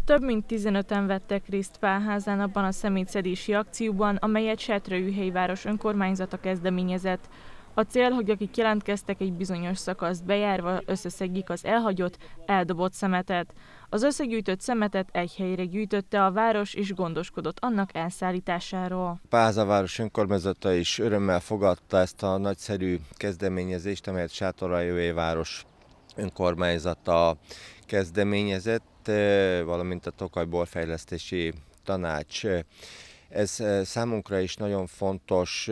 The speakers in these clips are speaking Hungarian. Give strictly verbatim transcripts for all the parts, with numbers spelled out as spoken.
Több mint tizenöten vettek részt Pálházán abban a szemétszedési akcióban, amelyet Setrőügyhelyváros önkormányzata kezdeményezett. A cél, hogy akik jelentkeztek, egy bizonyos szakaszt bejárva összeszedjék az elhagyott, eldobott szemetet. Az összegyűjtött szemetet egy helyre gyűjtötte a város, és gondoskodott annak elszállításáról. Pálháza város önkormányzata is örömmel fogadta ezt a nagyszerű kezdeményezést, amelyet Sátoraljaújváros önkormányzata kezdeményezett, valamint a Tokaj Borfejlesztési Tanács. Ez számunkra is nagyon fontos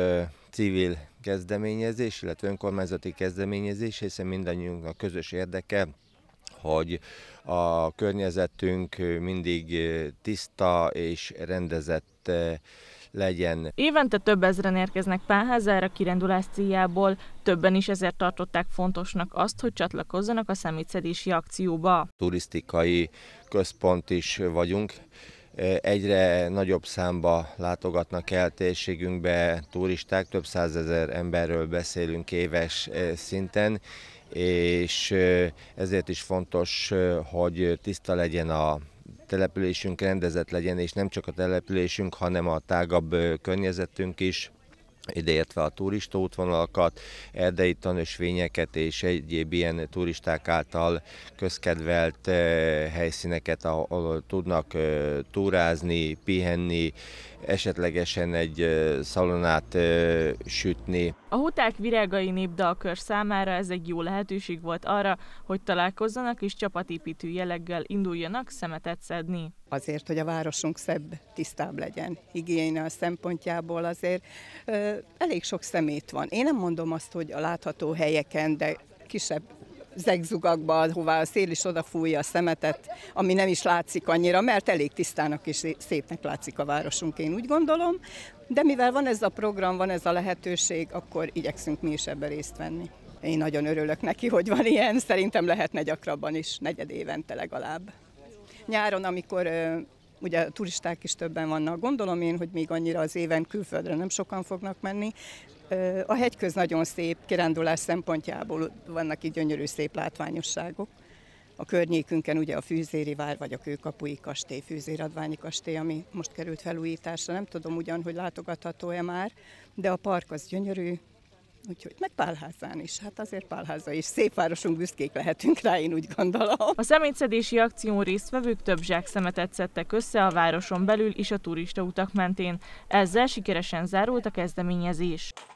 civil kezdeményezés, illetve önkormányzati kezdeményezés, hiszen mindannyiunknak közös érdeke, hogy a környezetünk mindig tiszta és rendezett legyen. Évente több ezren érkeznek Pálházára kirándulás céljából, többen is ezért tartották fontosnak azt, hogy csatlakozzanak a szemétszedési akcióba. Turisztikai központ is vagyunk. Egyre nagyobb számba látogatnak el térségünkbe turisták, több százezer emberről beszélünk éves szinten, és ezért is fontos, hogy tiszta legyen a településünk, rendezett legyen, és nem csak a településünk, hanem a tágabb környezetünk is, ideértve a turista útvonalakat, erdei tanösvényeket és egyéb ilyen turisták által közkedvelt helyszíneket, ahol tudnak túrázni, pihenni, esetlegesen egy szalonát sütni. A Huták Virágai Népdalkör számára ez egy jó lehetőség volt arra, hogy találkozzanak és csapatépítő jelleggel induljanak szemetet szedni. Azért, hogy a városunk szebb, tisztább legyen. Higiénia szempontjából azért ö, elég sok szemét van. Én nem mondom azt, hogy a látható helyeken, de kisebb zegzugakba, ahová a szél is odafújja a szemetet, ami nem is látszik annyira, mert elég tisztának és szépnek látszik a városunk, én úgy gondolom. De mivel van ez a program, van ez a lehetőség, akkor igyekszünk mi is ebben részt venni. Én nagyon örülök neki, hogy van ilyen, szerintem lehetne gyakrabban is, negyed évente legalább. Nyáron, amikor ugye a turisták is többen vannak, gondolom én, hogy még annyira az éven külföldre nem sokan fognak menni. A hegyköz nagyon szép, kirándulás szempontjából vannak itt gyönyörű szép látványosságok. A környékünken ugye a Fűzéri vár, vagy a Kőkapui kastély, Fűzéradványi kastély, ami most került felújításra. Nem tudom ugyan, hogy látogatható-e már, de a park az gyönyörű. Úgyhogy meg Pálházán is. Hát azért Pálháza is. Szép városunk, büszkék lehetünk rá, én úgy gondolom. A szemétszedési akción résztvevők több zsák szemetet szedtek össze a városon belül és a turistautak mentén. Ezzel sikeresen zárult a kezdeményezés.